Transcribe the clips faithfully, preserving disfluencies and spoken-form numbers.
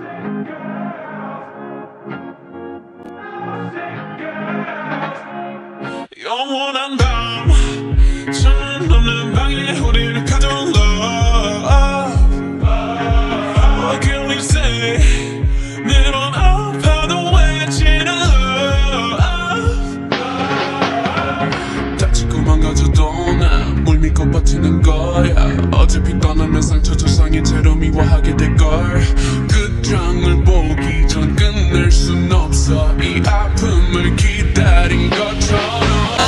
영원한 밤 전 없는 방에 우리를 가져온 love. What can we say? 매번 아파도 외치는 love. 다치고 망가져도 난 물 믿고 버티는 거야. 어차피 떠나면 상처 조상인 채로 미워하게 될걸. 끝장을 보기 전 끝낼 순 없어. 이 아픔을 기다린 것처럼.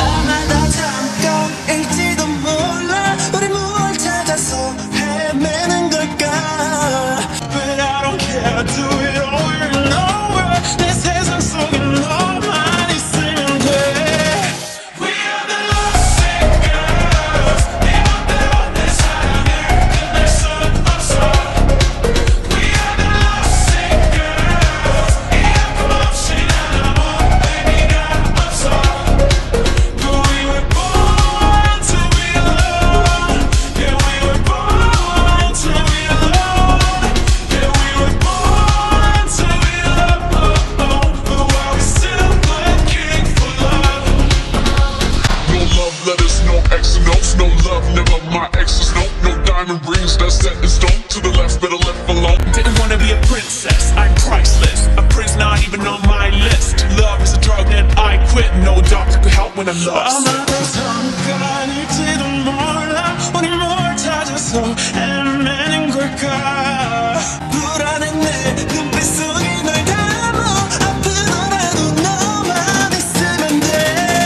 No love, never my exes, no, no diamond rings that's set in stone. To the left, better left alone. Didn't wanna be a princess, I'm priceless. A prince not even on my list. Love is a drug that I quit. No doctor could help when I'm lost. 아마도 잠깐일지도 몰라. 우리 뭘 찾아서 헤매는 걸까. 불안해 내 눈빛 속에 널 담아. 아프더라도 너만 있으면 돼.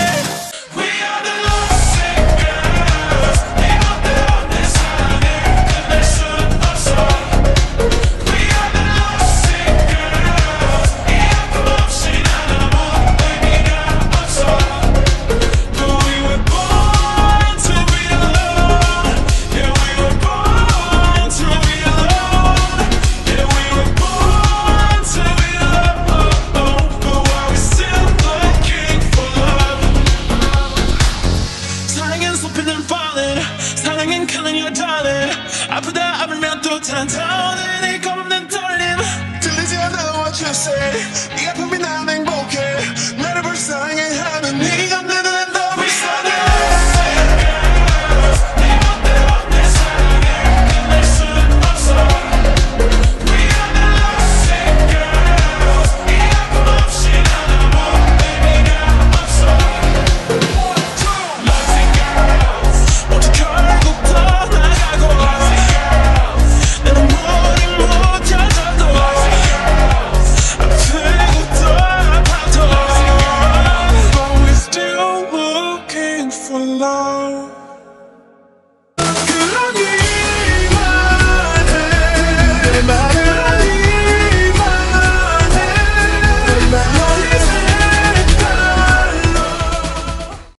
사랑은 killing you darling. 아프다 아프면 또 탄탄해 네 겁없는 떨림. 들리지 않아 what you say. 이 아픔이 나는